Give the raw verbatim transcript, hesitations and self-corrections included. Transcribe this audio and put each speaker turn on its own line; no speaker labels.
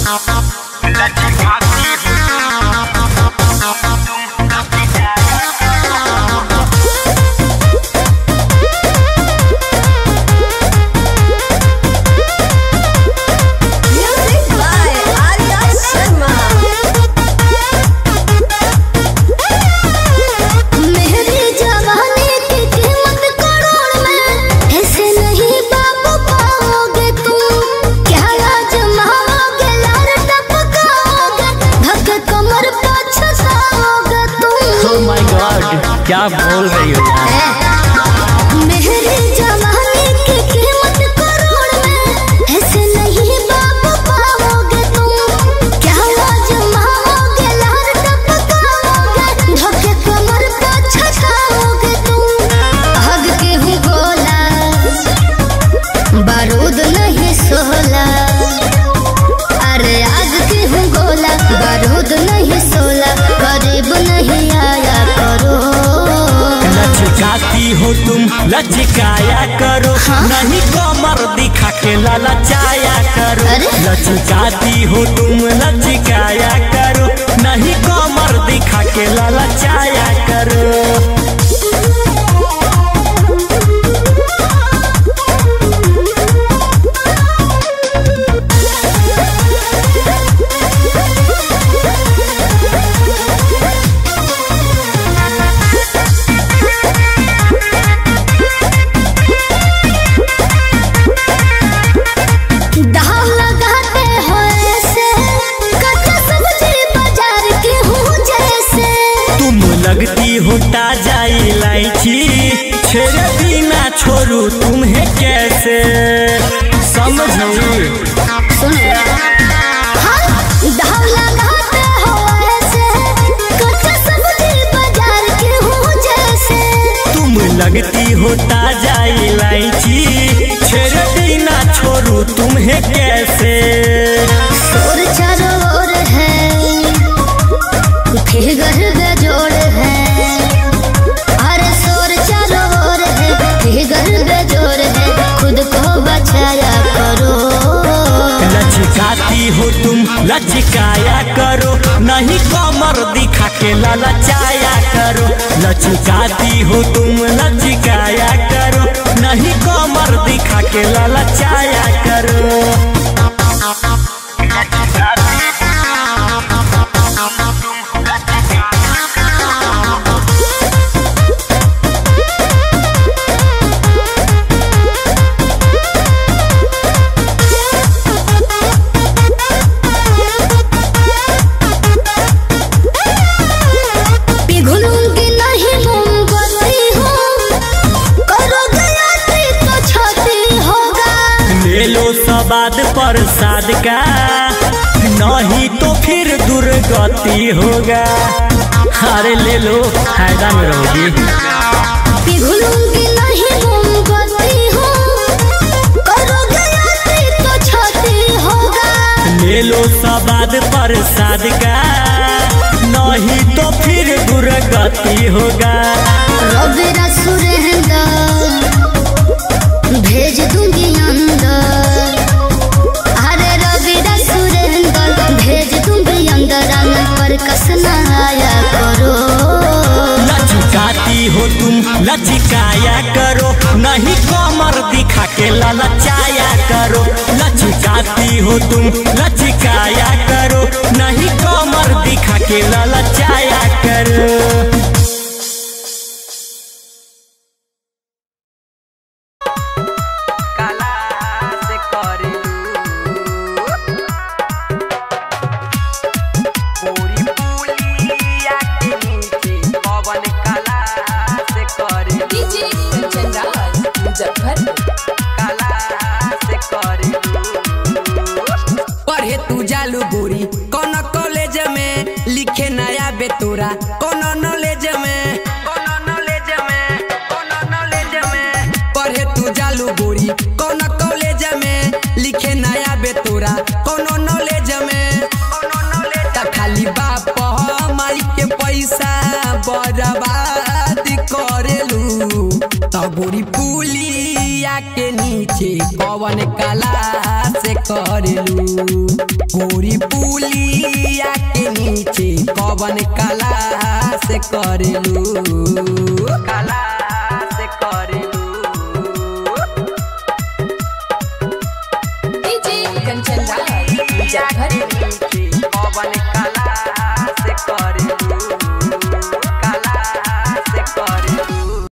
क्या बोल रही हो?
मेरे जमाने की कीमत करोड़ में, ऐसे नहीं बाबू पाओगे तुम। क्या आजमाओगे, लार टपकाओगे, धोखे कमर पे छकाओगे तुम। आग के हूँ गोला, बारूद नहीं सोला। अरे आग के हूँ गोला, बारूद नहीं सोला। करीब नहीं आया करो।
लचकाती हो तुम लचकाया करो, हाँ? नहीं कमर दिखा के ललचाया करो। लचकाती हो तुम लचकाया करो, नहीं कमर दिखा के ललचाया करो। लगती हो ताजा इलायची, छेड़े बिना छोड़ू तुम्हें कैसे। समझो तुम लगती हो ताजा इलायची, छेड़े बिना छोड़ू तुम्हें कैसे।
शोर चारों ओर है, फिगर बेजोड़ है। अरे शोर चारों ओर है, फिगर बेजोड़ है। खुद को बचाया करो।
लचकाती हो तुम लचकाया करो, नहीं कमर दिखा के ललचाया करो। लचकाती हो तुम लचकाया करो, नहीं कमर दिखा के ललचाया करो। बाद प्रसाद का, नहीं तो फिर दुर्गति होगा। अरे ले लो, फायदा में रहोगी।
पिघलूंगी नहीं मोमबत्ती हो, करोगे यात्री तो छाती होगा।
ले लो सबाद प्रसाद का, नहीं तो फिर दुर्गति होगा।
रबीरा सुरेंद्र भेज दूंगी अंदर। भेज दूंगी अंदर, आंगन पर कसना आया करो।
लचकाती हो तुम लचकाया करो, नहीं कमर दिखा के ललचाया करो। लचकाती हो तुम लचकाया करो, नहीं कमर दिखा के ललचाया करो।
पढ़े तू जालू गोरी कौन कॉलेज में, लिखे नया बेतोरा कौन नॉलेज में, कौन नॉलेज में, कौन नॉलेज में। पढ़े तू जालू गोरी कौन कॉलेज में, लिखे नया बेतोरा कौन नॉलेज में, कौन नॉलेज। त खाली बाप हमारी के पैसा बर्बाद करेलू, त गोरी पुलिया के नीचे कौन क्लास से करेलू गोरी पुलिया के नीचे कवन कला से करेलू कला से करेलू
डीजे कंचन राज मुजफ्फरपुर
कवन कला से करेलू